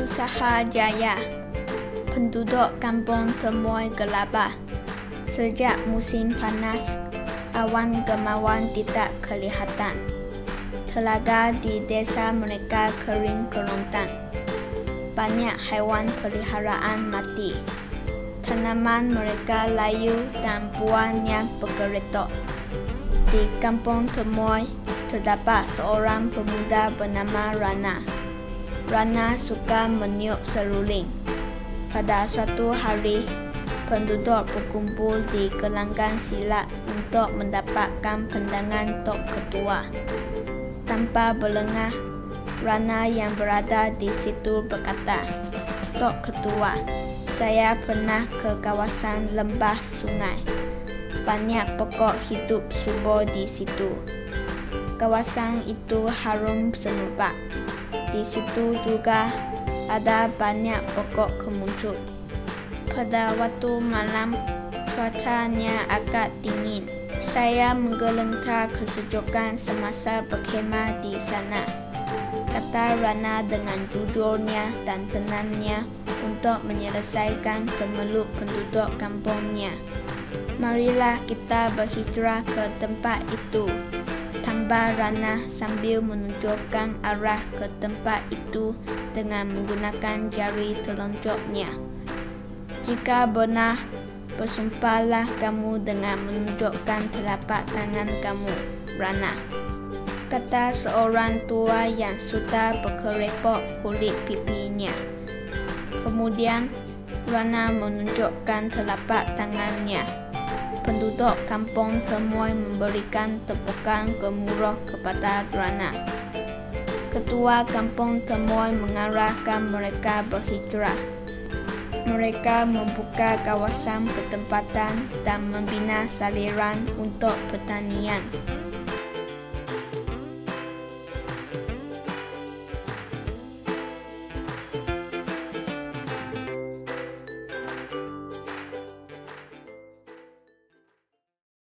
Usaha jaya. Penduduk kampung temui gelabah. Sejak musim panas, awan kemauan tidak kelihatan. Telaga di desa mereka kering kerontang. Banyak haiwan peliharaan mati. Tanaman mereka layu dan buahnya bergeretok. Di kampung temui terdapat seorang pemuda bernama Rana. Rana suka meniup seruling. Pada suatu hari, penduduk berkumpul di gelanggang silat untuk mendapatkan pandangan Tok Ketua. Tanpa berlengah, Rana yang berada di situ berkata, "Tok Ketua, saya pernah ke kawasan lembah sungai. Banyak pokok hidup subur di situ. Kawasan itu harum semerbak. Di situ juga ada banyak pokok kemuncut. Pada waktu malam, cuacanya agak dingin. Saya menggelentar kesejukan semasa berkhemah di sana," kata Rana dengan jujurnya dan tenangnya untuk menyelesaikan kemelut penduduk kampungnya. "Marilah kita berhijrah ke tempat itu," tambah Rana sambil menunjukkan arah ke tempat itu dengan menggunakan jari telunjuknya. "Jika benar, bersumpahlah kamu dengan menunjukkan telapak tangan kamu, Rana," kata seorang tua yang sudah berkerepok kulit pipinya. Kemudian, Rana menunjukkan telapak tangannya. Penduduk kampung temui memberikan tepukan gemuruh kepada Rana. Ketua kampung temui mengarahkan mereka berhijrah. Mereka membuka kawasan pertempatan dan membina saliran untuk pertanian.